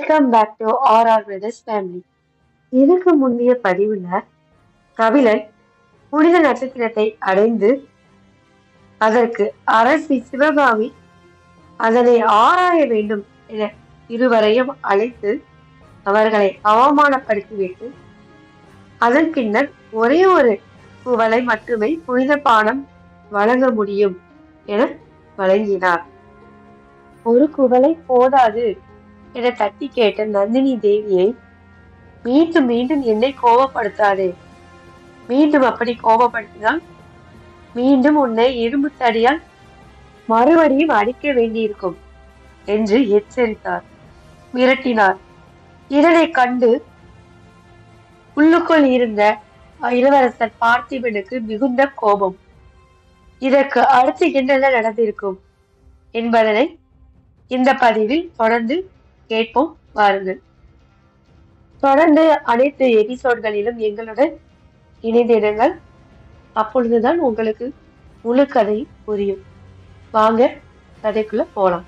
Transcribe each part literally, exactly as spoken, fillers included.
Welcome back to R R brothers family. இதுக்கு முந்தைய பதிவுல கபிலன் புனித நட்சத்திரத்தை அடைந்து அதற்கு அரசி சிவகாமி அதனை ஆராய வேண்டும் என இருவரையும் அழைத்து அவர்களை அவமானப்படுத்திவிட்டு அதன் பின்னர் ஒரே ஒரு குவளை மட்டுமே புனித பானம் வழங்க முடியும் என வழங்கினார். ஒரு குவளை போதாது என தட்டி கேட்ட நந்தினி தேவியை, மீண்டும் மீண்டும் என்னை கோபப்படுத்தாதே, மீண்டும் அப்படி கோபப்படுத்தினால் மீண்டும் உன்னை இரும்பு தடியால் மறுபடியும் அடிக்க வேண்டியிருக்கும் என்று எச்சரித்தார், மிரட்டினார். இதனை கண்டு உள்ளுக்குள் இருந்த இளவரசர் பார்த்திபனுக்கு மிகுந்த கோபம். இதற்கு அடுத்து என்னென்ன நடந்திருக்கும் என்பதனை இந்த பதிவில் தொடர்ந்து கேட்போம், வாருங்கள். தொடர்ந்து அனைத்து எபிசோட்களிலும் எங்களுடன் இணைந்திடுங்கள். அப்பொழுதுதான் உங்களுக்கு முழு கதை புரியும். வாங்க கதைக்குள்ள போலாம்.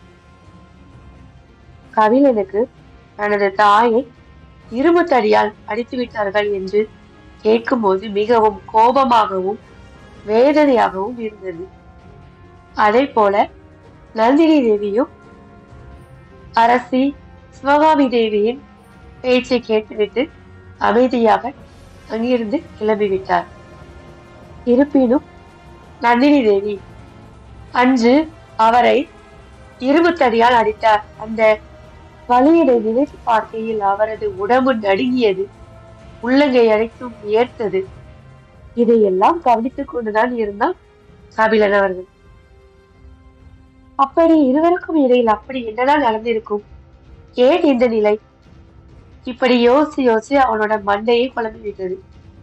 கபிலனுக்கு தனது தாயை இரும்பு தடியால் அடித்து விட்டார்கள் என்று கேட்கும் போது மிகவும் கோபமாகவும் வேதனையாகவும் இருந்தது. அதே போல நந்தினி தேவியும் அரசி சிவகாமி தேவியின் பேச்சை கேட்டுவிட்டு அமைதியாக அங்கிருந்து கிளம்பிவிட்டார். இருப்பினும் நந்தினி தேவி அன்று அவரை இரும்பு தடியால் அடித்தார். அந்த வலியினை நினைத்து பார்க்கையில் அவரது உடம்பு நடுங்கியது, உள்ளங்கை அனைத்தும் உயர்த்தது. இதையெல்லாம் கவனித்துக் கொண்டுதான் இருந்தார் கபிலன் அவர்கள். அப்படி இருவருக்கும் இடையில் அப்படி என்னதான் நடந்திருக்கும்? ஏன் இந்த நிலை? இப்படி யோசி யோசி அவனோட மண்டையை குழம்பி விட்டது.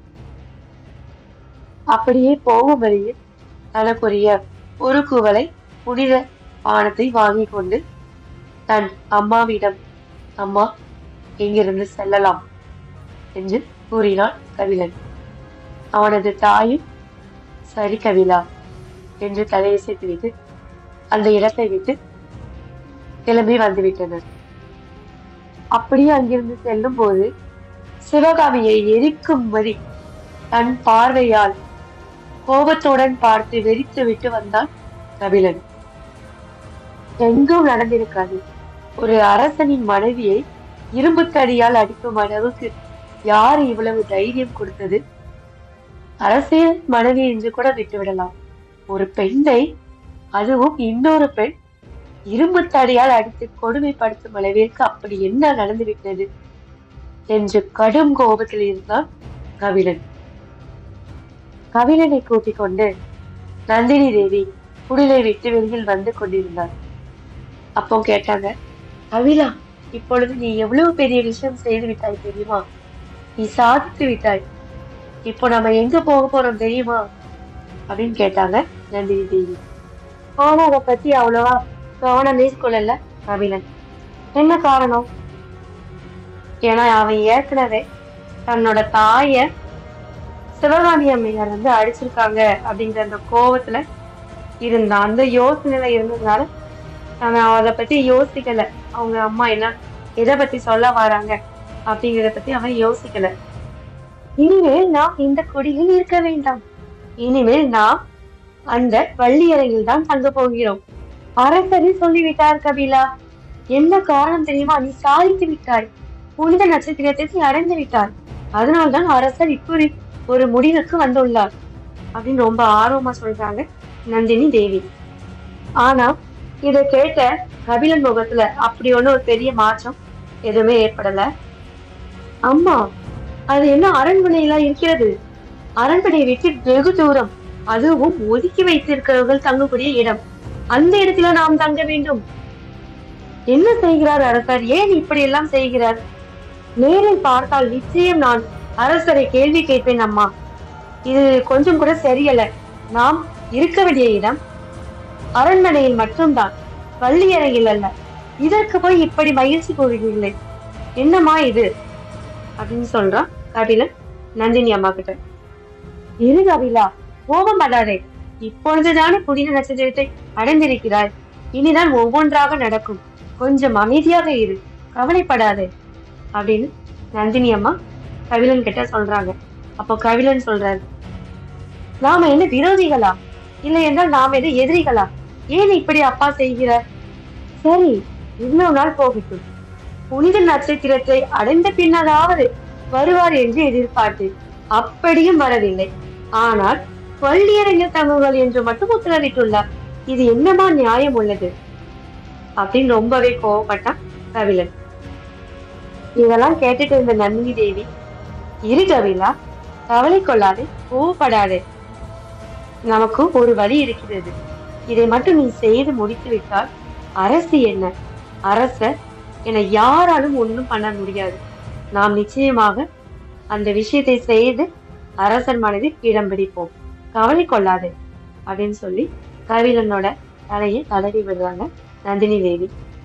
அப்படியே போகும் வழியில் தனக்குரிய ஒரு குவளை புனித பானத்தை வாங்கி கொண்டு தன் அம்மாவிடம், அம்மா இங்கிருந்து செல்லலாம் என்று கூறினான் கபிலன். அவனது தாயும் சரி கபிலா என்று தலையசைத்து விட்டு அந்த இடத்தை விட்டு கிளம்பி வந்துவிட்டனர். அப்படியே அங்கிருந்து செல்லும் போது சிவகாமியை எரிக்கும்படி தன் பார்வையால் கோபத்துடன் பார்த்து வெறித்து விட்டு வந்தான் கபிலன். எங்கும் நடந்திருக்காது. ஒரு அரசனின் மனைவியை இரும்பு தடியால் அடிக்கும் அளவுக்கு யார் இவ்வளவு தைரியம் கொடுத்தது? அரசியல் மனைவி என்று கூட விட்டுவிடலாம், ஒரு பெண்ணை, அதுவும் இன்னொரு பெண் இரும்பு தடியால் அடித்து கொடுமைப்படுத்தும் அளவிற்கு அப்படி என்ன நடந்துவிட்டது என்று கடும் கோபத்தில் இருந்தான் கபிலன். கபிலனை கூட்டிக் கொண்டு நந்தினி தேவி குடிலை விட்டு வெளியில் வந்து கொண்டிருந்தார். அப்போ கேட்டாங்க, கபிலா, இப்பொழுது நீ எவ்வளவு பெரிய விஷயம் செய்து விட்டாய் தெரியுமா? நீ சாதித்து விட்டாய். இப்போ நம்ம எங்க போக போறோம் தெரியுமா அப்படின்னு கேட்டாங்க நந்தினி தேவி. ஆனா அதை பத்தி அவ்வளவா கவனமே கொள்ளல கபிலன். என்ன காரணம்? ஏன்னா அவன் ஏற்கனவே தன்னோட தாய சிவகாமி அம்மையார் வந்து அடிச்சிருக்காங்க அப்படிங்கிற அந்த கோபத்துல இருந்தான். அந்த யோசனையில இருந்ததுனால அவன் அதை பத்தி யோசிக்கல. அவங்க அம்மா என்ன எதை பத்தி சொல்ல வராங்க அப்படிங்கிறத பத்தி அவன் யோசிக்கல. இனிமேல் நாம் இந்த குடியில் இருக்க வேண்டாம், இனிமேல் நாம் அந்த வள்ளியறையில் தான் தங்க போகிறோம். அரசரி சொல்லிவிட்டார் கபிலா. என்ன காரணம் தெரியுமா? நீ சாதித்து விட்டாய், புனித நட்சத்திரத்தை அடைந்து விட்டாய், அதனால்தான் அரசர் இப்படி ஒரு முடிவுக்கு வந்துள்ளார் அப்படின்னு ரொம்ப ஆர்வமா சொல்றாங்க நந்தினி தேவி. ஆனா இதை கேட்ட கபிலன் முகத்துல அப்படி ஒண்ணு ஒரு பெரிய மாற்றம் எதுவுமே ஏற்படல. அம்மா, அது என்ன அரண்மனையெல்லாம் இருக்கிறது? அரண்மனையை விட்டு வெகு தூரம், அதுவும் ஒதுக்கி வைத்திருக்கிறவர்கள் தங்கக்கூடிய இடம், அந்த இடத்துல நாம் தங்க வேண்டும். என்ன செய்கிறார் அரசர்? ஏன் இப்படி எல்லாம் செய்கிறார்? நேரில் பார்த்தால் நிச்சயம் நான் அரசரை கேள்வி கேட்பேன். அம்மா, இது கொஞ்சம் கூட சரியல்ல. நாம் இருக்க வேண்டிய இடம் அரண்மனையில் மட்டும்தான், பள்ளியறையில் அல்ல. இதற்கு போய் இப்படி மகிழ்ச்சி போகிறீர்களே, என்னம்மா இது அப்படின்னு சொல்றான் கபிலன் நந்தினி அம்மா கிட்ட. இரு கபிலா, கோபம் படாதே. இப்பொழுதுதானே புனித நட்சத்திரத்தை அடைந்திருக்கிறாய், இனிதான் ஒவ்வொன்றாக நடக்கும். கொஞ்சம் அமைதியாக இரு கவலைப்படாதே அப்படின்னு நந்தினி அம்மா கபிலன் கிட்ட சொல்றாங்க. அப்போ கபிலன் சொல்றாரு, நாம என்ன விரோதிகளா, இல்லை என்றால் நாம என்ன எதிரிகளா? ஏன் இப்படி அப்பா செய்கிறார்? சரி, இவ்வளவு நாள் போகட்டும். புனித நட்சத்திரத்தை அடைந்த பின்னதாவது வருவார் என்று எதிர்பார்த்து அப்படியும் வரவில்லை. ஆனால் பள்ளியறையில் தங்குங்கள் என்று மட்டும் உத்தரவிட்டுள்ளார். இது என்னமா நியாயம் உள்ளது அப்படின்னு ரொம்பவே கோவப்பட்டான் கபிலன். இதெல்லாம் கேட்டுட்டு இருந்த நந்தினி தேவி, இரு கபிலா, கவலை கொள்ளாதே, கோவப்படாதே. நமக்கு ஒரு வழி இருக்கிறது. இதை மட்டும் நீ செய்து முடித்து விட்டால் அரசு என்ன, அரசர் என யாராலும் ஒன்றும் பண்ண முடியாது. நாம் நிச்சயமாக அந்த விஷயத்தை செய்து அரசர் மனதில் இடம் பிடிப்போம். கவலை கொள்ளாதே அப்படின்னு சொல்லி கபிலனோட தலையை தடவி விடுறாங்க நந்தினி தேவி.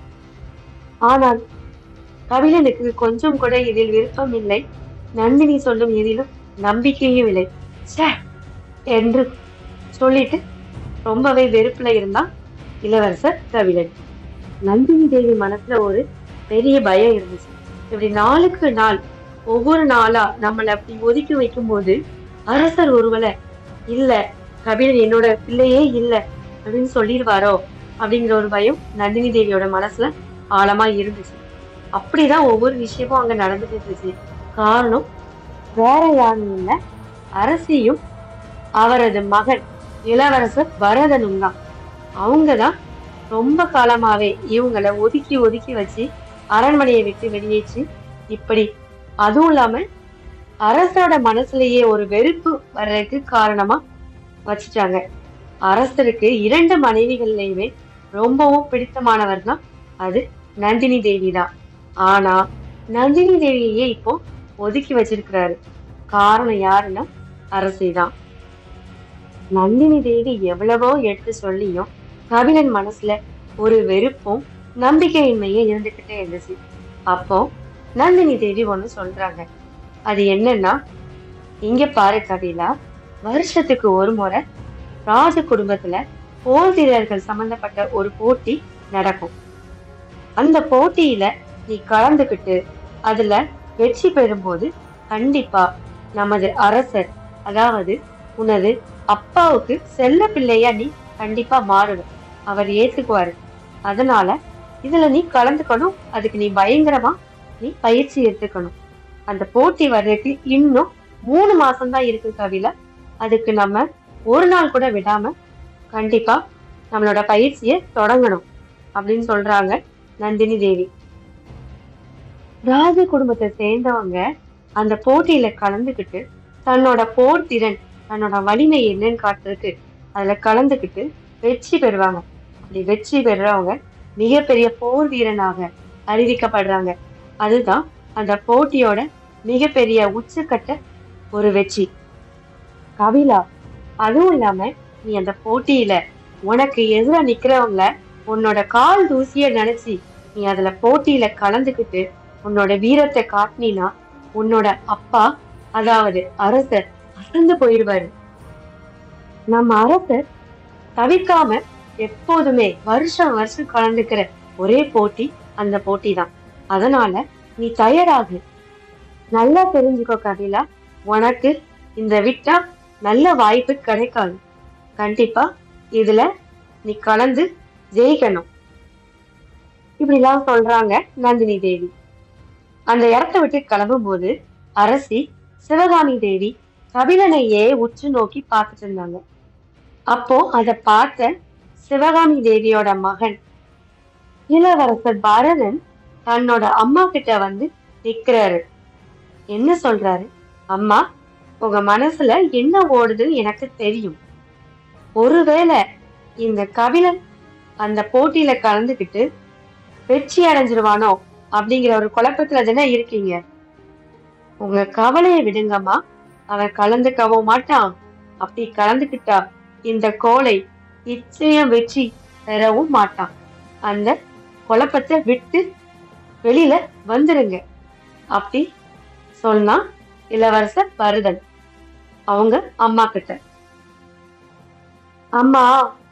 ஆனால் கபிலனுக்கு கொஞ்சம் கூட இதில் விருப்பம் இல்லை. நந்தினி சொல்லும் எதிலும் நம்பிக்கையும் இல்லை. சே என்று சொல்லிட்டு ரொம்பவே வெறுப்புல இருந்தான் இளவரசர் கபிலன். நந்தினி தேவி மனசுல ஒரு பெரிய பயம் இருந்துச்சு. இப்படி நாளுக்கு நாள் ஒவ்வொரு நாளா நம்மளை அப்படி ஒதுக்கி வைக்கும் போது அரசர் ஒருவேளை இல்ல கபிலன் என்னோட பிள்ளையே இல்ல அப்படின்னு சொல்லிடுவாரோ அப்படிங்கிற ஒரு பயம் நந்தினி தேவியோட மனசுல ஆழமா இருந்துச்சு. அப்படிதான் ஒவ்வொரு விஷயமும் அங்க நடந்துட்டு இருந்துச்சு. காரணம் வேற யாரும் இல்ல, அரசியும் அவரது மகன் இளவரசர் பரதனும் தான். அவங்கதான் ரொம்ப காலமாவே இவங்களை ஒதுக்கி ஒதுக்கி வச்சு அரண்மனையை விட்டு வெளியேற்றி இப்படி, அதுவும் இல்லாம அரசோட மனசுலயே ஒரு வெறுப்பு வர்றதுக்கு காரணமா வச்சுட்டாங்க. அரசருக்கு இரண்டு மனைவிகள்லயுமே ரொம்பவும் பிடித்தமானவர் தான் அது நந்தினி தேவி தான். ஆனா நந்தினி தேவியே இப்போ ஒதுக்கி வச்சிருக்கிறாரு. காரணம் யாருன்னா அரசி தான். நந்தினி தேவி எவ்வளவோ எடுத்து சொல்லியும் கபிலன் மனசுல ஒரு வெறுப்பும் நம்பிக்கையின்மையும் இருந்துகிட்டே இருந்துச்சு. அப்போ நந்தினி தேவி ஒண்ணு சொல்றாங்க. அது என்னன்னா, இங்க பாரு கபிலா, வருஷத்துக்கு ஒரு முறை ராஜ குடும்பத்துல போர் வீரர்கள் சம்பந்தப்பட்ட ஒரு போட்டி நடக்கும். அந்த போட்டியில நீ கலந்துகிட்டு அதுல வெற்றி பெறும்போது கண்டிப்பா நமது அரசர், அதாவது உனது அப்பாவுக்கு செல்ல பிள்ளையா நீ கண்டிப்பா மாறுவ. அவர் ஏத்துக்குவாரு. அதனால இதுல நீ கலந்துக்கணும். அதுக்கு நீ பயங்கரமா நீ பயிற்சி எடுத்துக்கணும். அந்த போட்டி வர்றதுக்கு இன்னும் மூணு மாசம் தான் இருக்கு கபிலா. அதுக்கு நம்ம ஒரு நாள் கூட விடாம கண்டிப்பா நம்மளோட பயிற்சியை தொடங்கணும் அப்படின்னு சொல்றாங்க நந்தினி தேவி. ராஜ குடும்பத்தை சேர்ந்தவங்க அந்த போட்டியில கலந்துக்கிட்டு தன்னோட போர் திறன், தன்னோட வலிமை என்னன்னு காட்டுறதுக்கு அதுல கலந்துக்கிட்டு வெற்றி பெறுவாங்க. அப்படி வெற்றி பெறுறவங்க மிகப்பெரிய போர் வீரனாக அறிவிக்கப்படுறாங்க. அதுதான் அந்த போட்டியோட மிகப்பெரிய உச்சக்கட்ட ஒரு வெற்றி. கபிலா, அதுவும் இல்லாம நீ அந்த போட்டியில உனக்கு எதிரா நிக்கிறவங்கள உன்னோட கால் தூசிய நினைச்சு நீ அதுல போட்டியில கலந்துக்கிட்டு உன்னோட வீரத்தை காட்டினா உன்னோட அப்பா, அதாவது அரசர் அசந்து போயிடுவாரு. நம்ம அரசர் தவிர்க்காம எப்போதுமே வருஷம் வருஷம் கலந்துக்கிற ஒரே போட்டி அந்த போட்டி தான். அதனால நீ தயாராகு. நல்லா தெரிஞ்சுக்கோ கபிலா, உனக்கு இந்த விட்டா நல்ல வாய்ப்பு கிடைக்காது. கண்டிப்பா இதுல நீ கலந்து ஜெயிக்கணும். இப்படிலாம் சொல்றாங்க நந்தினி தேவி. அந்த இடத்த விட்டு கிளம்பும் போது அரசி சிவகாமி தேவி கபிலனையே உற்று நோக்கி பார்த்துட்டு இருந்தாங்க. அப்போ அதை பார்த்த சிவகாமி தேவியோட மகன் இளவரசர் பரதன் தன்னோட அம்மா கிட்ட வந்து நிக்கிறாரு. என்ன சொல்றாரு? அம்மா, உங்க மனசுல என்ன ஓடுதுன்னு எனக்கு தெரியும். ஒருவேளை இந்த கபிலன் அந்த போட்டியில கலந்துக்கிட்டு வெற்றி அடைஞ்சிருவானோ அப்படிங்கிற ஒரு குழப்பத்துல தானே இருக்கீங்க. உங்க கவலையை விடுங்கம்மா, அவன் கலந்துக்கவும் மாட்டான். அப்படி கலந்துக்கிட்டா இந்த கோலை நிச்சயம் வெற்றி பெறவும் மாட்டான். அந்த குழப்பத்தை விட்டு வெளியில வந்துருங்க அப்படி சொன்னா இளவரசர் பரதன் அவங்க அம்மா கிட்ட. அம்மா,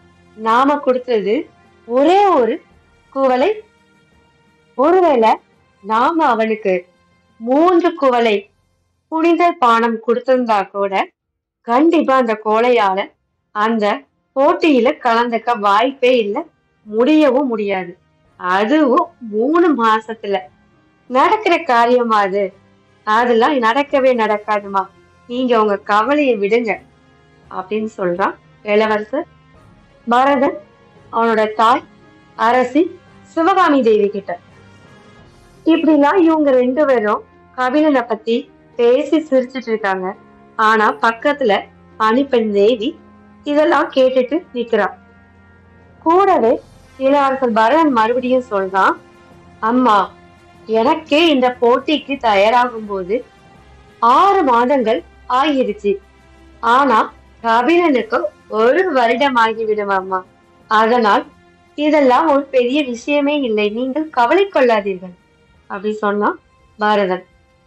நாம கொடுத்தது ஒரே ஒரு குவளை. ஒருவேளை நாம அவனுக்கு மூன்று குவளை புனித பானம் கொடுத்திருந்தா கூட கண்டிப்பா அந்த கோழையால அந்த போட்டியில கலந்துக்க வாய்ப்பே இல்லை, முடியவும் முடியாது. அதுவும் மூணு மாசத்துல நடக்கிற காரியமா அது? அதெல்லாம் நடக்கவே நடக்காதுமா, நீங்க உங்க கவலையை விடுங்க அப்படின்னு சொல்றான் இளவரசர் பரதன் அவனோட தாய் அரசி சிவகாமி தேவி கிட்ட. இப்படிலாம் இவங்க ரெண்டு பேரும் கபிலனை பத்தி பேசி சிரிச்சிட்டு இருக்காங்க. ஆனா பக்கத்துல பணிப்பெண் தேவி இதெல்லாம் கேட்டுட்டு நிக்கிறா. கூடவே இளவரசர் பரதன் மறுபடியும் சொல்றான், அம்மா, எனக்கே இந்த போட்டிக்கு தயாராகும் போது ஆறு மாதங்கள் ஆகிருச்சு. ஆனா கபிலனுக்கு ஒரு வருடம் ஆகிவிடும் அம்மா. அதனால் இதெல்லாம் ஒரு பெரிய விஷயமே இல்லை, நீங்கள் கவலை கொள்ளாதீர்கள் அப்படி சொன்னான் பரதன்.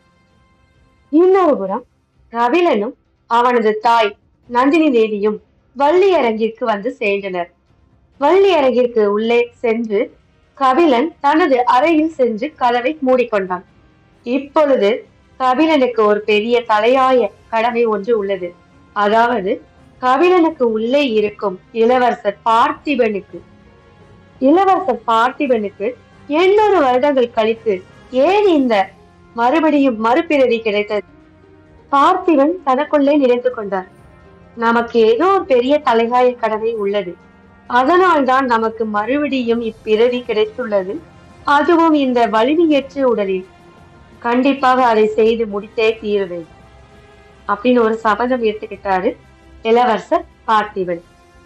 இன்னொரு புறம் கபிலனும் அவனது தாய் நந்தினி தேவியும் வள்ளி அரங்கிற்கு வந்து சேர்ந்தனர். வள்ளி அரங்கிற்கு உள்ளே சென்று கபிலன் தனது அறையில் சென்று கதவை மூடிக்கொண்டான். இப்பொழுது கபிலனுக்கு ஒரு பெரிய தலையாய கடமை ஒன்று உள்ளது. அதாவது கபிலனுக்கு உள்ளே இருக்கும் இளவரசர் பார்த்திபனுக்கு இளவரசர் பார்த்திபனுக்கு எண்ணூறு வருடங்கள் கழித்து ஏன் இந்த மறுபடியும் மறுபிறவி கிடைத்தது? பார்த்திபன் தனக்குள்ளே நினைத்து கொண்டார், நமக்கு ஏதோ ஒரு பெரிய தலையாய கடமை உள்ளது, அதனால்தான் நமக்கு மறுபடியும் இப்பிறவி கிடைத்துள்ளது, அதுவும் இந்த வலிமையற்ற உடலில். கண்டிப்பாக அதை செய்து முடித்தே தீருவேன் அப்படின்னு ஒரு சபதம் எடுத்துக்கிட்டாரு இளவரசர் பார்த்திபன்.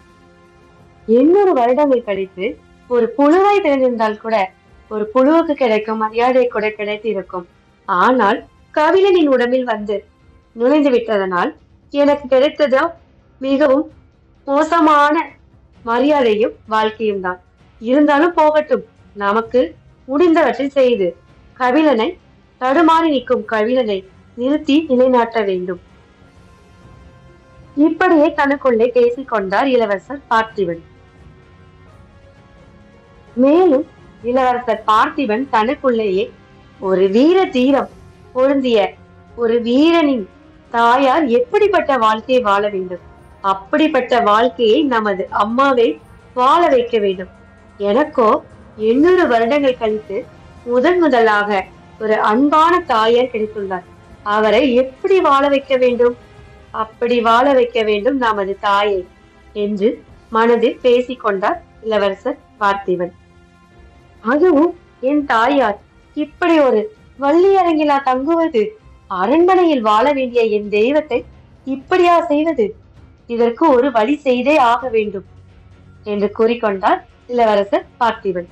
எண்ணூறு வருடங்கள் கழித்து ஒரு புழுவை பிறந்திருந்தால் கூட ஒரு புழுவுக்கு கிடைக்கும் மரியாதை கூட கிடைத்து இருக்கும். ஆனால் கபிலனின் உடம்பில் வந்து நுழைந்து விட்டதனால் எனக்கு கிடைத்ததோ மிகவும் மோசமான மரியாதையும் வாழ்க்கையும் தான். இருந்தாலும் போகட்டும், நமக்கு முடிந்தவற்றை செய்து கபிலனை தடுமாறி நிற்கும் கபிலனை நிறுத்தி நிலைநாட்ட வேண்டும். இப்படியே தனக்குள்ளே பேசிக்கொண்டார் இளவரசர் பார்த்திபன். மேலும் இளவரசர் பார்த்திபன் தனக்குள்ளேயே ஒரு வீர தீரம் பொருந்திய ஒரு வீரனின் தாயார் எப்படிப்பட்ட வாழ்க்கையை வாழ வேண்டும், அப்படிப்பட்ட வாழ்க்கையை நமது அம்மாவை வாழ வைக்க வேண்டும். எனக்கோ எண்ணூறு வருடங்கள் கழித்து முதன் முதலாக ஒரு அன்பான தாயார் கிடைத்துள்ளார். அவரை எப்படி வாழ வைக்க வேண்டும், அப்படி வாழ வைக்க வேண்டும் நமது தாயை என்று மனதில் பேசிக்கொண்டார் இளவரசர் பார்த்திபன். அதுவும் என் தாயார் இப்படி ஒரு வள்ளி அரங்கிலா தங்குவது, அரண்மனையில் வாழ வேண்டிய என் தெய்வத்தை இப்படியா செய்வது, இதற்கு ஒரு வழி செய்தே ஆக வேண்டும் என்று கூறிக்கொண்டார் இளவரசர் பார்த்திபன்.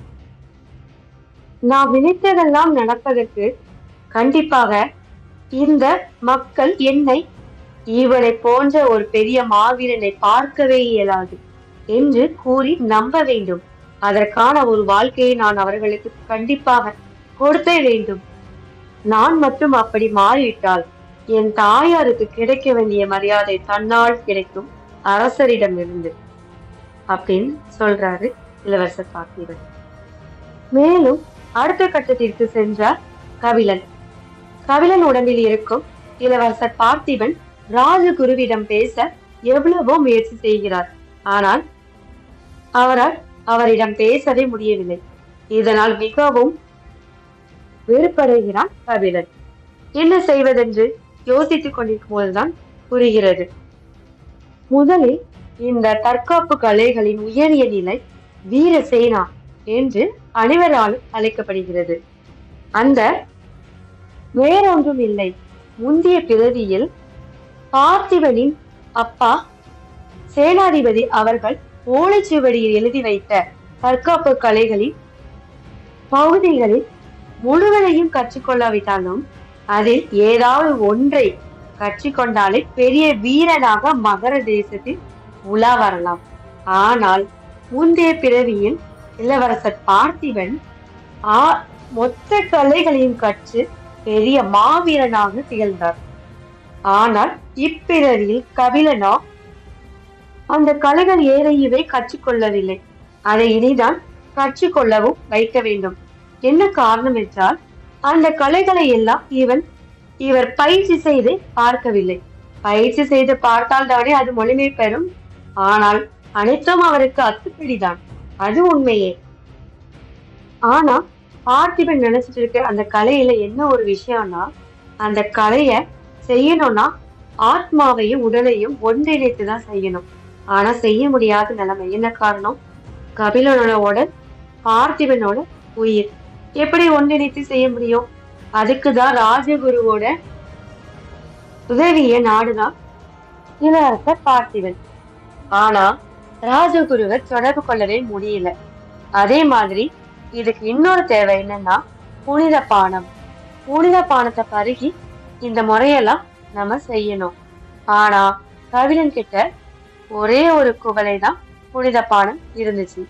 நாம் நினைத்ததெல்லாம் நடப்பதற்கு கண்டிப்பாக இந்த மக்கள் என்னை இவனை போன்ற ஒரு பெரிய மாவீரனை பார்க்கவே இயலாது என்று கூறி நம்ப வேண்டும். அதற்கான ஒரு வாழ்க்கையை நான் அவர்களுக்கு கண்டிப்பாக கொடுத்தே வேண்டும். நான் மட்டும் அப்படி மாறிவிட்டால் என் தாயாருக்கு கிடைக்க வேண்டிய மரியாதை தன்னால் கிடைக்கும் அரசரிடம் இருந்து அப்படின்னு சொல்றாரு இளவரசர் பார்த்திபன். மேலும் அடுத்த கட்டத்திற்கு சென்றார் கபிலன். கபிலன் உடம்பில் இருக்கும் இளவரசர் பார்த்திபன் ராஜகுருவிடம் பேச எவ்வளவோ முயற்சி செய்கிறார். ஆனால் அவரால் அவரிடம் பேசவே முடியவில்லை. இதனால் மிகவும் வெறுப்படைகிறான் கபிலன். என்ன செய்வதென்று யோசித்துக் கொண்டிருக்கும் போதுதான் புரிகிறது. முதலில் இந்த தற்காப்பு கலைகளின் உயரிய நிலை வீரசேனா என்று அனைவராலும் அழைக்கப்படுகிறது. அந்த வேறொன்றும் இல்லை, முந்தைய பிறவியில் பார்த்திபனின் அப்பா சேனாதிபதி அவர்கள் ஓலைச்சுவடியில் எழுதி வைத்த தற்காப்பு கலைகளின் பகுதிகளில் முழுவதையும் கற்றுக்கொள்ளாவிட்டாலும் அதில் ஏதாவது ஒன்றை கற்றுக்கொண்டாலே பெரிய வீரனாக மகர தேசத்தில் உலா வரலாம். ஆனால் முந்தைய பிறவியில் இளவரசர் பார்த்திபன் ஆ மொத்த கலைகளையும் கற்று பெரிய மாவீரனாக திகழ்ந்தார். ஆனால் இப்பிறவியில் கபிலனோ அந்த கலைகள் ஏறையவே கற்றுக்கொள்ளவில்லை. அதை இனிதான் கற்றுக்கொள்ளவும் வைக்க வேண்டும். என்ன காரணம் என்றால் அந்த கலைகளை எல்லாம் இவன் இவர் பயிற்சி செய்து பார்க்கவில்லை. பயிற்சி செய்து பார்த்தால் தானே அது முழுமை பெறும். ஆனால் அனைத்தும் அவருக்கு அத்துப்படிதான். அது உண்மையே. ஆனா பார்த்திபன் நினைச்சிட்டு இருக்க அந்த கலையில என்ன ஒரு விஷயம்னா, அந்த கலைய செய்யணும்னா ஆத்மாவையும் உடலையும் ஒன்றிணைத்துதான் செய்யணும். ஆனா செய்ய முடியாத நிலைமை. என்ன காரணம்? கபிலனோட உடல், பார்த்திபனோட உயிர். எப்படி ஒன்றிணைத்து செய்ய முடியும்? அதுக்குதான் ராஜகுருவோட உதவிய நாடுதான் இளவரசர் பார்த்திபன். ஆனா ராஜகுருவை தொடர்பு கொள்ளவே முடியல. அதே மாதிரி இதுக்கு இன்னொரு தேவை என்னன்னா புனித பானம். புனித பானத்தை பருகி இந்த முறையெல்லாம் நம்ம செய்யணும். ஆனா கபிலன் கிட்ட ஒரே ஒரு குவளை தான் புனித பானம் இருந்துச்சு.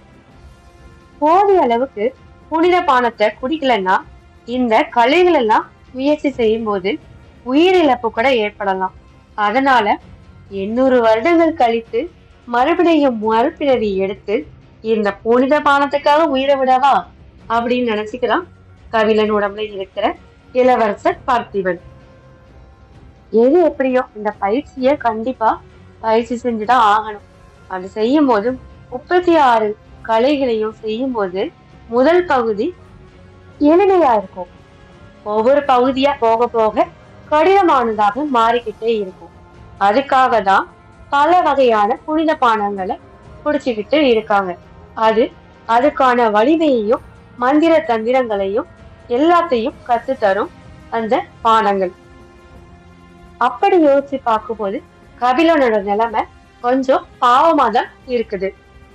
போதிய அளவுக்கு புனித பானத்தை குடிக்கலன்னா இந்த கலைகள் எல்லாம் முயற்சி செய்யும் போது உயிரிழப்பு கூட ஏற்படலாம். அதனால எண்ணூறு வருடங்கள் கழித்து மறுபடியும் மறுபிறவி எடுத்து இந்த புனித பானத்துக்காக உயிரை விடவா அப்படின்னு நினைச்சுக்கிறான் கபிலன் உடம்புல இருக்கிற இளவரசர் பார்த்திபன். எது எப்படியோ இந்த பயிற்சிய கண்டிப்பா பயிற்சி செஞ்சுதான் ஆகணும். அது செய்யும் போது முப்பத்தி ஆறு கலைகளையும் செய்யும் போது முதல் பகுதி எளிமையா இருக்கும். ஒவ்வொரு பகுதியா போக போக கடினமானதாக மாறிக்கிட்டே இருக்கும். அதுக்காக தான் பல வகையான புனித பானங்களை குடிச்சுக்கிட்டு இருக்காங்க. அது அதுக்கான வலிமையையும் மந்திர தந்திரங்களையும் எல்லாத்தையும் கத்து தரும் அந்த பானங்கள். அப்படி யோசிச்சு பார்க்கும்போது கபிலனோட நிலைமை கொஞ்சம் பாவமா தான் இருக்குது.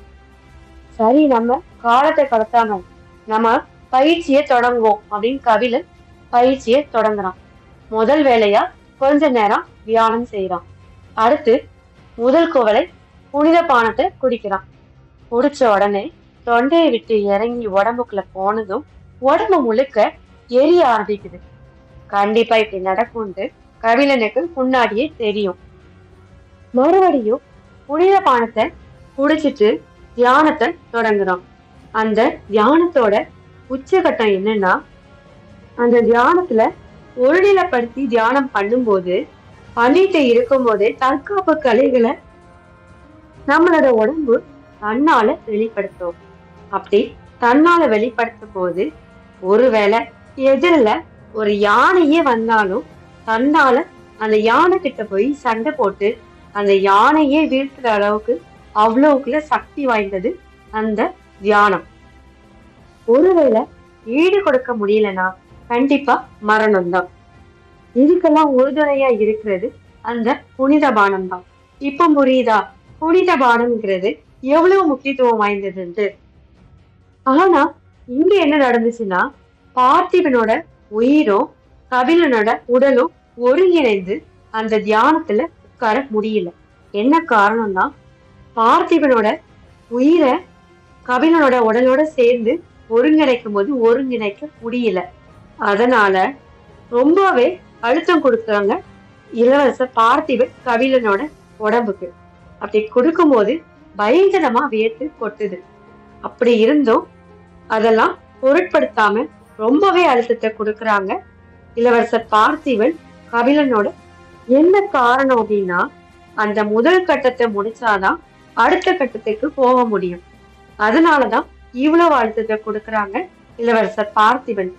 சரி, நம்ம காலத்தை கடத்தாம நம்ம பயிற்சியை தொடங்குவோம் அப்படின்னு கபிலன் பயிற்சியை தொடங்குறான். முதல் வேலையா கொஞ்ச நேரம் தியானம் செய்யறான். அடுத்து முதல் குவளை புனித பானத்தை குடிக்கிறான். குடிச்ச உடனே தொண்டையை விட்டு இறங்கி உடம்புக்குள்ள போனதும் உடம்பு முழுக்க எரிய ஆரம்பிக்குது. கண்டிப்பா இப்படி நடக்கும்னு கபிலனுக்கு முன்னாடியே தெரியும். மறுபடியும் புனித பானத்தை குடிச்சிட்டு தியானத்தை தொடங்குறான். அந்த தியானத்தோட உச்சகட்டம் என்னன்னா, அந்த தியானத்துல ஒருநிலைப்படுத்தி தியானம் பண்ணும்போது பண்ணிட்டு இருக்கும் போதே தற்காப்பு கலைகளை நம்மளோட உடம்பு தன்னால வெளிப்படுத்தும். அப்படி தன்னால வெளிப்படுத்தும் போது ஒருவேளை எதிரில ஒரு யானையே வந்தாலும் தன்னால அந்த யானை கிட்ட போய் சண்டை போட்டு அந்த யானையே வீழ்த்துற அளவுக்கு அவ்வளவுக்குள்ள சக்தி வாய்ந்தது அந்த தியானம். ஒருவேளை ஈடு கொடுக்க முடியலன்னா கண்டிப்பா மரணம் தான். இதுக்கெல்லாம் உறுதுணையா இருக்கிறது அந்த புனித பானம் தான். இப்ப புரியுதா புனித பானம்ங்கிறது எவ்வளவு முக்கியத்துவம் வாய்ந்தது? ஆனா இங்க என்ன நடந்துச்சுன்னா, பார்த்திபனோட உயிரும் கபிலனோட உடலும் ஒருங்கிணைந்து அந்த தியானத்துல உட்கார முடியல. என்ன காரணம்னா, பார்த்திபனோட உயிரை கபிலனோட உடலோட சேர்ந்து ஒருங்கிணைக்கும் போது ஒருங்கிணைக்க முடியல. அதனால ரொம்பவே அழுத்தம் கொடுக்குறாங்க இளவரசர் பார்த்திபன் கபிலனோட உடம்புக்கு. அப்படி கொடுக்கும் போது பயங்கரமா வியர்த்து கொட்டுது. அப்படி இருந்தும் அதெல்லாம் பொருட்படுத்தாம ரொம்பவே அழுத்தத்தை கொடுக்குறாங்க இளவரசர் பார்த்திபன் கபிலனோட. என்ன காரணம் அப்படின்னா, அந்த முதல் கட்டத்தை முடிச்சாதான் அடுத்த கட்டத்துக்கு போக முடியும். அதனாலதான் இவ்வளவு அழுத்தத்தை கொடுக்குறாங்க இளவரசர் பார்த்திபன்.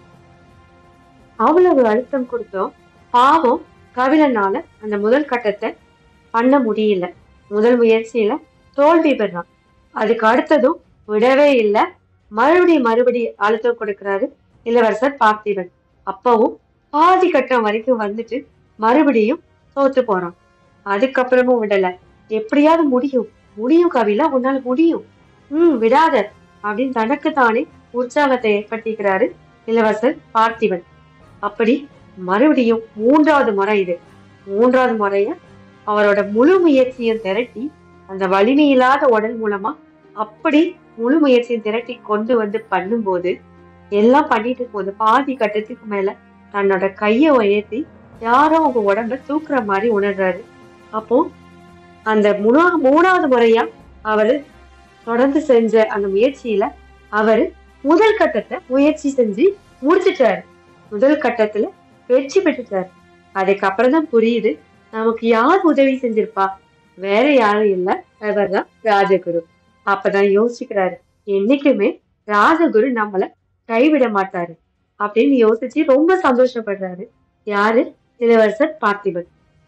அவ்வளவு அழுத்தம் கொடுத்தோம் பாவம் கபிலனால அந்த முதல் கட்டத்தை பண்ண முடியல. முதல் முயற்சியில தோல்வி பெறான். அதுக்கு அடுத்ததும் விடவே இல்லை. மறுபடி மறுபடி அழுத்தம் கொடுக்கிறாரு இளவரசர் பார்த்திபன். அப்பவும் பாதி கட்டம் வரைக்கும் வந்துட்டு மறுபடியும் தோத்து போறான். அதுக்கப்புறமும் விடல. எப்படியாவது முடியும் முடியும் கபிலா, உன்னால முடியும், உம் விடாத அப்படின்னு தனக்குத்தானே உற்சாகத்தை ஏற்படுத்திக்கிறாரு இளவரசர் பார்த்திபன். அப்படி மறுபடியும் மூன்றாவது முறை இது. மூன்றாவது முறைய அவரோட முழு முயற்சியும் திரட்டி அந்த வலிமையில்லாத உடல் மூலமா அப்படி முழு முயற்சியும் திரட்டி கொண்டு வந்து பண்ணும்போது எல்லாம் பண்ணிட்டு போது பாதி கட்டத்துக்கு மேல தன்னோட கைய உயர்த்தி யாரோ உங்க உடம்ப தூக்குற மாதிரி உணர்றாரு. அப்போ அந்த மூணா மூணாவது முறையா அவரு தொடர்ந்து செஞ்ச அந்த முயற்சியில அவரு முதல் கட்டத்தை முயற்சி செஞ்சு முடிச்சிட்டாரு. முதல் கட்டத்துல வெற்றி பெற்றுட்டாரு. அதுக்கப்புறம் தான் புரியுது நமக்கு யார் உதவி செஞ்சிருப்பா, வேற யாரும் இல்ல, அவர்தான் ராஜகுரு. அப்பதான் யோசிக்கிறாரு, என்னைக்குமே ராஜகுரு நம்மள கைவிட மாட்டாரு அப்படின்னு யோசிச்சு ரொம்ப சந்தோஷப்படுறாரு. யாரு? இளவரசர் பார்த்திபன்.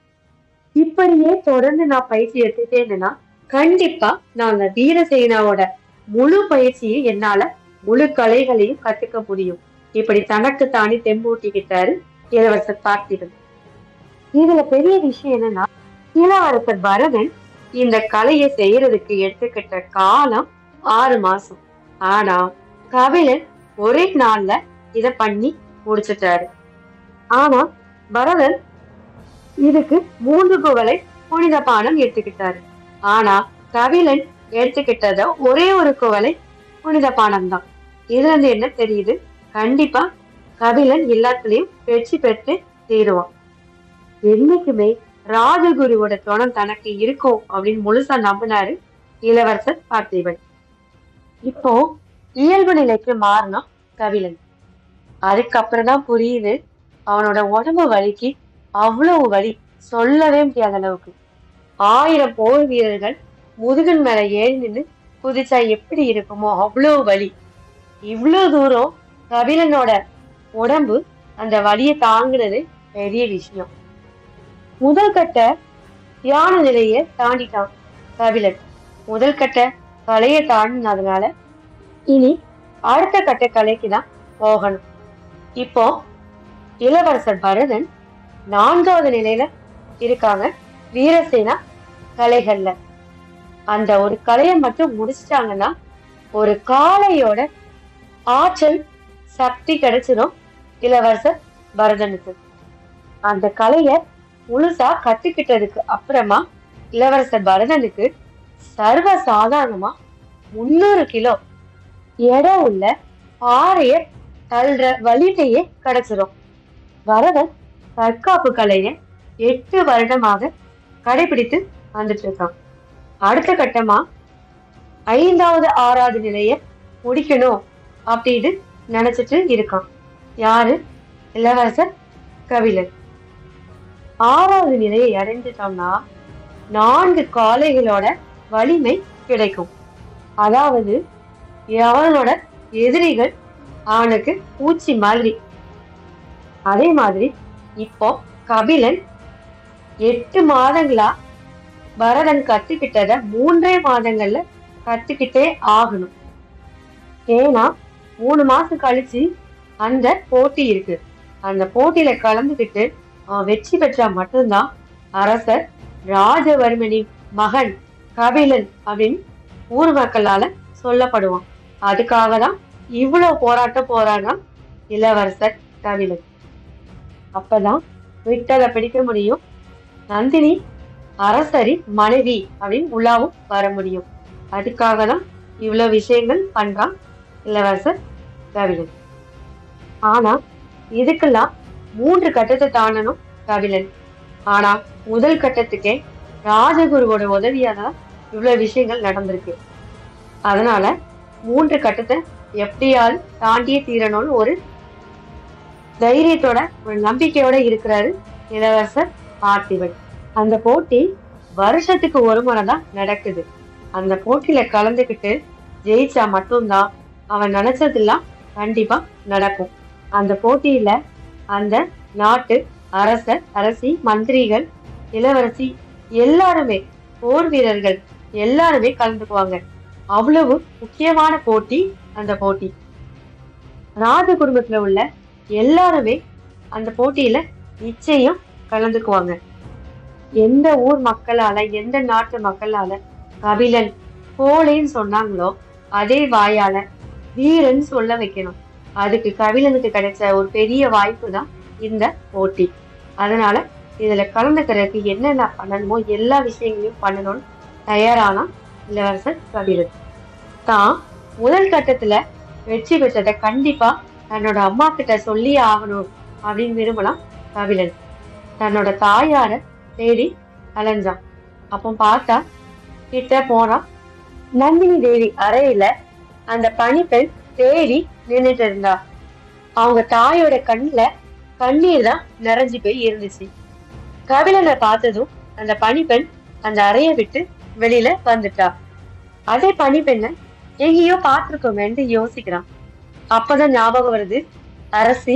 இப்படியே தொடர்ந்து நான் பயிற்சி எடுத்துட்டே இருந்தேன்னா கண்டிப்பா நாங்க வீரசேனாவோட முழு பயிற்சியை என்னால முழு கலைகளையும் கத்துக்க முடியும். இப்படி தனக்கு தானே தெம்பூட்டிக்கிட்டாரு இளவரசர் பார்த்திபன். இதுல பெரிய விஷயம் என்னன்னா, இளவரசர் பரதன் இந்த கலையை செய்யறதுக்கு எடுத்துக்கிட்ட காலம் ஆறு மாசம். ஆனா கபிலன் ஒரே நாள்ல இத பண்ணி முடிச்சிட்டாரு. ஆனா பரதன் இதுக்கு மூன்று குவளை புனித பானம் எடுத்துக்கிட்டாரு. ஆனா கபிலன் எடுத்துக்கிட்டத ஒரே ஒரு குவளை புனித பானம் தான். இதுல இருந்து என்ன தெரியுது, கண்டிப்பா கபிலன் எல்லாத்துலயும் வெற்றி பெற்று தீருவான். என்னைக்குமே ராஜகுருவோட துணை தனக்கு இருக்கும் அப்படின்னு முழுசா நம்பினாரு இளவரசர் பார்த்திபன். இப்போ இயல்பு நிலைக்கு மாறினா கபிலன். அதுக்கப்புறம் தான் புரியுது அவனோட உடம்பு வலிக்கு அவ்வளவு வலி சொல்லவே முடியாத அளவுக்கு. ஆயிரம் போர் வீரர்கள் முதுகன் மேல ஏறி நின்று குதிச்சா எப்படி இருக்குமோ அவ்வளவு வலி. இவ்வளவு தூரம் கபிலனோட உடம்பு அந்த வலியை தாங்குறது பெரிய விஷயம். முதல் கட்ட தியான நிலையை தாண்டிட்டான் கபிலன். முதல் கட்ட கலையை தாண்டினதுனால இனி அடுத்த கட்ட கலைக்கு தான் போகணும். இப்போ இளவரசர் பரதன் நான்காவது நிலையில இருக்காங்க வீரசேனா கலைகள்ல. அந்த ஒரு கலையை மட்டும் முடிச்சிட்டாங்கன்னா ஒரு காளையோட ஆற்றல் சக்தி கிடைச்சிடும் இளவரசர் பரதனுக்கு. அந்த கலைய முழுசா கத்துக்கிட்டதுக்கு அப்புறமா இளவரசர் பரதனுக்கு சர்வ சாதாரணமா முன்னூறு கிலோ எடை உள்ள பாறைய தள்ளுற வலிமையே கிடைச்சிடும். பரதன் தற்காப்பு கலைய எட்டு வருடமாக கடைபிடித்து வந்துட்டு இருக்கான். அடுத்த கட்டமா ஐந்தாவது ஆறாவது நிலைய முடிக்கணும் அப்படின்னு நினைச்சிட்டு இருக்கான். யாரு? இளவரசர் கபிலன். ஆறாவது நிலையை அடைஞ்சிட்டோம்னா நான்கு காளைகளோட வலிமை கிடைக்கும். அதாவது அவனோட எதிரிகள் அவனுக்கு பூச்சி மாதிரி. அதே மாதிரி இப்போ கபிலன் எட்டு மாதங்களா பரதன் கத்துக்கிட்டத மூன்றே மாதங்கள்ல கத்துக்கிட்டே ஆகணும். ஏன்னா மூணு மாசம் கழிச்சு அந்த போட்டி இருக்கு. அந்த போட்டியில கலந்துக்கிட்டு அவன் வெற்றி பெற்றா மட்டும்தான் அரசர் ராஜவர்மனின் மகன் கபிலன் அப்படின்னு ஊர் மக்களால சொல்லப்படுவான். அதுக்காக தான் இவ்வளவு போராட்டம் போராடினான் இளவரசர் கபிலன். அப்பதான் விட்டதை பிடிக்க முடியும், நந்தினி அரசரின் மனைவி அப்படின்னு உள்ளாவும் வர முடியும். அதுக்காக தான் இவ்வளவு விஷயங்கள் பண்றான் இளவரசர் கபிலன். ஆனா இதுக்கெல்லாம் மூன்று கட்டத்தை தாண்டணும் கபிலன். ஆனா முதல் கட்டத்துக்கே ராஜகுருவோட உதவியாதான் இவ்வளவு விஷயங்கள் நடந்திருக்கு. அதனால மூன்று கட்டத்தை எப்படியாவது தாண்டியே தீரணும்னு ஒரு தைரியத்தோட ஒரு நம்பிக்கையோட இருக்கிறாரு இளவரசர் பார்த்திபன். அந்த போட்டி வருஷத்துக்கு ஒரு முறை தான் நடக்குது. அந்த போட்டியில கலந்துக்கிட்டு ஜெயிச்சா மட்டும்தான் அவன் நினைச்சதெல்லாம் கண்டிப்பா நடக்கும். அந்த போட்டியில அந்த நாட்டு அரசர், அரசி, மந்திரிகள், இளவரசி எல்லாருமே, போர் வீரர்கள் எல்லாருமே கலந்துக்குவாங்க. அவ்வளவு முக்கியமான போட்டி அந்த போட்டி. ராஜ குடும்பத்துல உள்ள எல்லாருமே அந்த போட்டியில நிச்சயம் கலந்துக்குவாங்க. எந்த ஊர் மக்களால, எந்த நாட்டு மக்களால கபிலன் கோழைன்னு சொன்னாங்களோ அதே வாயால வீரன் சொல்ல வைக்கணும். அதுக்கு கபிலனுக்கு கிடைச்ச ஒரு பெரிய வாய்ப்பு தான் இந்த போட்டி. அதனால இதுல கலந்துக்கிறதுக்கு என்னென்ன பண்ணணுமோ எல்லா விஷயங்களையும் பண்ணணும்னு தயாரானா இளவரசர் கபிலன். தான் முதல் கட்டத்துல வெற்றி பெற்றதை கண்டிப்பா தன்னோட அம்மா கிட்ட சொல்லி ஆகணும் அப்படின்னு விரும்பலாம் கபிலன். தன்னோட தாயார தேடி அலைஞ்சான். அப்போ பார்த்தா கிட்ட போனா நந்தினி தேவி அறையில அந்த பணிப்பெண் தேடி நின்றுட்டு இருந்தா. அவங்க தாயோட கண்ணுல கண்ணீர் தான் நிறைஞ்சு போய் இருந்துச்சு. கபிலனை பார்த்ததும் அந்த பணிப்பெண் அந்த அறைய விட்டு வெளியில வந்துட்டா. அதே பணிப்பெண்ண எங்கேயோ பார்த்திருக்கோமேன்னு யோசிக்கிறான். அப்பதான் ஞாபகம் வருது, அரசி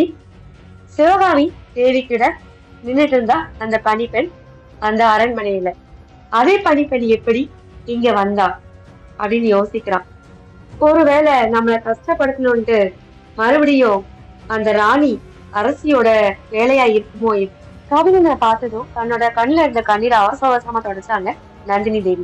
சிவகாமி தேவி கிட்ட நின்றுட்டு இருந்தா அந்த பணிப்பெண் அந்த அரண்மனையில. அதே பணிப்பெண் எப்படி இங்க வந்தா அப்படின்னு யோசிக்கிறான். ஒருவேளை நம்மளை கஷ்டப்படுத்தணும்ட்டு மறுபடியும் அந்த ராணி அரசியோட வேலையா இருக்குமோ? கபிலனை பார்த்ததும் தன்னோட கண்ணுல இருந்த கண்ணீரை அவசர அவசரமா தொடச்சாங்க நந்தினி தேவி.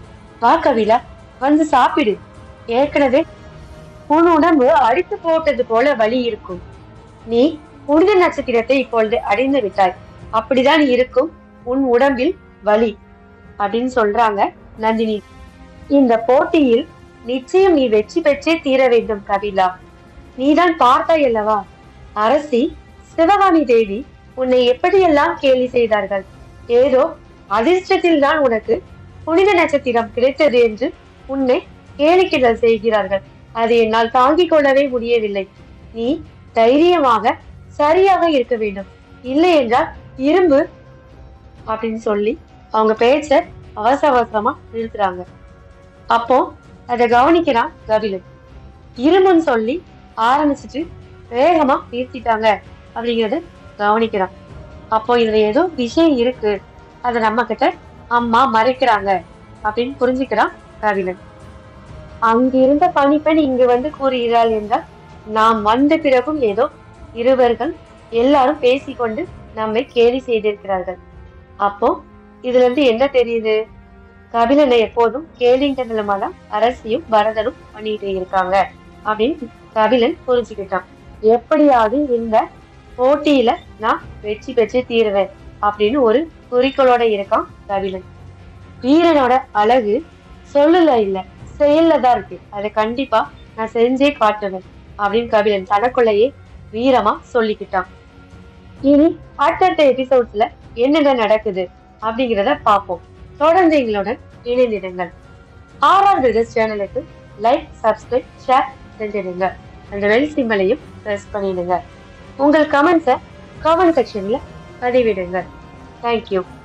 வா கபிலா, வந்து சாப்பிடு. ஏற்கனவே உன் உடம்பு அடித்து போட்டது போல வலி இருக்கும். நீ புனித நட்சத்திரத்தை இப்பொழுது அடைந்து விட்டாய். அப்படிதான் இருக்கும் உன் உடம்பில் வலி அப்படின்னு சொல்றாங்க நந்தினி. இந்த போட்டியில் நிச்சயம் நீ வெற்றி பெற்றே தீர வேண்டும் கபிலா. நீதான் பார்த்தாய் அல்லவா, அரசி சிவகாமி தேவி உன்னை எப்படியெல்லாம் கேலி செய்தார்கள். ஏதோ அதிர்ஷ்டத்தில் தான் உனக்கு புனித நட்சத்திரம் கிடைத்தது என்று உன்னை கேலிக்கிடல் செய்கிறார்கள். அதை என்னால் தாங்கிக் கொள்ளவே முடியவில்லை. நீ தைரியமாக சரியாக இருக்க வேண்டும், இல்லை என்றால் இரும்பு அப்படின்னு சொல்லி அவங்க பேச்ச அவசர அவசரமா நிறுத்துறாங்க. அப்போ அதை கவனிக்கிறான் கபிலன். இரும்புன்னு சொல்லி ஆரம்பிச்சுட்டு வேகமா நிறுத்திட்டாங்க அப்படிங்கறத கவனிக்கிறான். அப்போ இதுல ஏதோ விஷயம் இருக்கு, அத நம்ம கிட்ட அம்மா மறைக்கிறாங்க அப்படின்னு புரிஞ்சுக்கிறான் கபிலன். அங்கிருந்த பணிப்பெண் இங்கு வந்து கூறுகிறாள் என்றால் நாம் வந்த பிறகும் ஏதோ இருவர்கள் எல்லாரும் பேசிக்கொண்டு நம்மை கேலி செய்திருக்கிறார்கள். அப்போ இதுல இருந்து என்ன தெரியுது? கபிலனை எப்போதும் கேலிங்கனமாதான் அரசியும் பரதனும் பண்ணிட்டு இருக்காங்க அப்படின்னு கபிலன் புரிஞ்சுக்கிட்டான். எப்படியாவது இந்த போட்டியில நான் வெற்றி பெற்று தீருவேன் அப்படின்னு ஒரு குறிக்கோளோட இருக்கான் கபிலன். வீரனோட அழகு சொல்லல இல்ல, செயல்ல தான் இருக்கு. அதை கண்டிப்பா நான் செஞ்சே காட்டுவேன் அப்படின்னு கபிலன் தனக்குள்ளேயே வீரமா சொல்லிக்கிட்டான். இனி அடுத்த எபிசோட்ஸ்ல என்னென்ன நடக்குது அப்படிங்கிறத பார்ப்போம். தொடர்ந்து எங்களுடன் இணைந்திடுங்கள். ஆர்ஆர் பிரதர்ஸ் சேனலுக்கு லைக், சப்ஸ்கிரைப், ஷேர் செஞ்சிடுங்க. அந்த பெல் சிம்பலையும் பிரஸ் பண்ணிடுங்க. உங்கள் கமெண்ட்ஸை கமெண்ட் செக்ஷன்ல பதிவிடுங்க. தேங்க்யூ.